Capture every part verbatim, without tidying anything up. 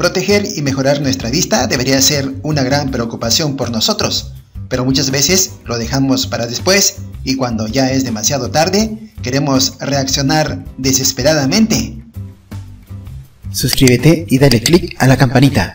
Proteger y mejorar nuestra vista debería ser una gran preocupación por nosotros, pero muchas veces lo dejamos para después y cuando ya es demasiado tarde, queremos reaccionar desesperadamente. Suscríbete y dale click a la campanita.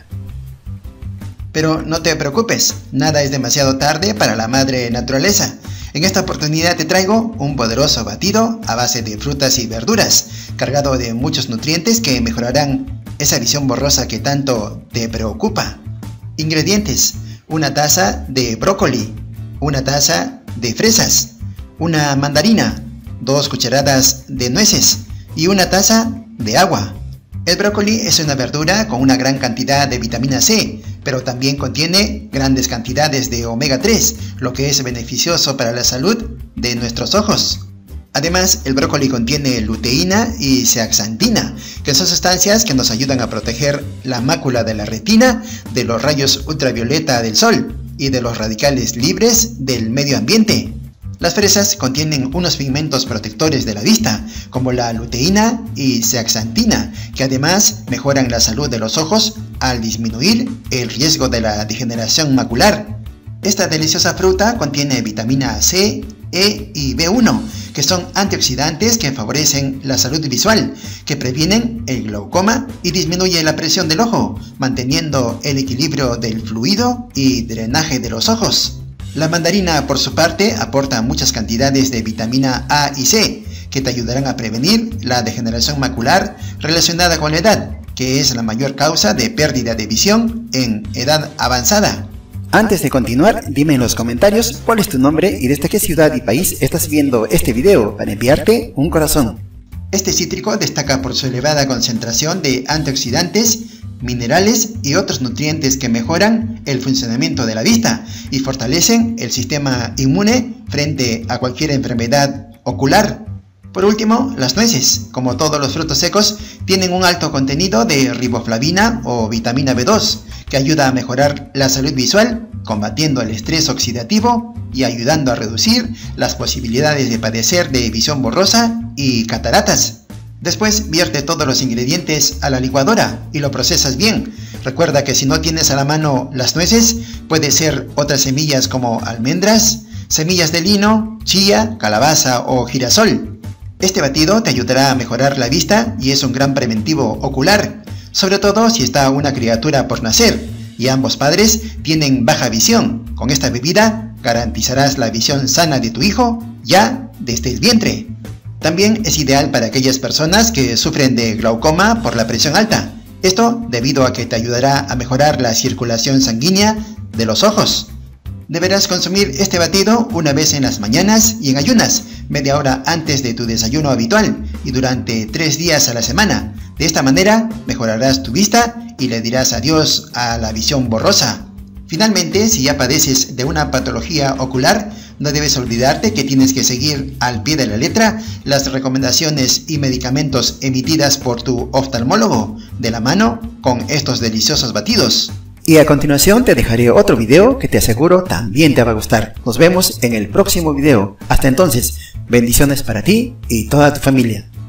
Pero no te preocupes, nada es demasiado tarde para la madre naturaleza. En esta oportunidad te traigo un poderoso batido a base de frutas y verduras, cargado de muchos nutrientes que mejorarán esa visión borrosa que tanto te preocupa. Ingredientes: una taza de brócoli, una taza de fresas, una mandarina, dos cucharadas de nueces y una taza de agua. El brócoli es una verdura con una gran cantidad de vitamina C, pero también contiene grandes cantidades de omega tres, lo que es beneficioso para la salud de nuestros ojos. Además, el brócoli contiene luteína y zeaxantina, que son sustancias que nos ayudan a proteger la mácula de la retina de los rayos ultravioleta del sol y de los radicales libres del medio ambiente. Las fresas contienen unos pigmentos protectores de la vista, como la luteína y zeaxantina, que además mejoran la salud de los ojos al disminuir el riesgo de la degeneración macular. Esta deliciosa fruta contiene vitamina C, E y B uno, que son antioxidantes que favorecen la salud visual, que previenen el glaucoma y disminuyen la presión del ojo, manteniendo el equilibrio del fluido y drenaje de los ojos. La mandarina, por su parte, aporta muchas cantidades de vitamina A y C, que te ayudarán a prevenir la degeneración macular relacionada con la edad, que es la mayor causa de pérdida de visión en edad avanzada. Antes de continuar, dime en los comentarios cuál es tu nombre y desde qué ciudad y país estás viendo este video para enviarte un corazón. Este cítrico destaca por su elevada concentración de antioxidantes, minerales y otros nutrientes que mejoran el funcionamiento de la vista y fortalecen el sistema inmune frente a cualquier enfermedad ocular. Por último, las nueces, como todos los frutos secos, tienen un alto contenido de riboflavina o vitamina B dos, que ayuda a mejorar la salud visual, combatiendo el estrés oxidativo y ayudando a reducir las posibilidades de padecer de visión borrosa y cataratas. Después vierte todos los ingredientes a la licuadora y lo procesas bien. Recuerda que si no tienes a la mano las nueces, puede ser otras semillas como almendras, semillas de lino, chía, calabaza o girasol. Este batido te ayudará a mejorar la vista y es un gran preventivo ocular, sobre todo si está una criatura por nacer y ambos padres tienen baja visión. Con esta bebida garantizarás la visión sana de tu hijo ya desde el vientre. También es ideal para aquellas personas que sufren de glaucoma por la presión alta. Esto debido a que te ayudará a mejorar la circulación sanguínea de los ojos. Deberás consumir este batido una vez en las mañanas y en ayunas, media hora antes de tu desayuno habitual y durante tres días a la semana. De esta manera mejorarás tu vista y le dirás adiós a la visión borrosa. Finalmente, si ya padeces de una patología ocular, no debes olvidarte que tienes que seguir al pie de la letra las recomendaciones y medicamentos emitidas por tu oftalmólogo, de la mano con estos deliciosos batidos. Y a continuación te dejaré otro video que te aseguro también te va a gustar. Nos vemos en el próximo video. Hasta entonces, bendiciones para ti y toda tu familia.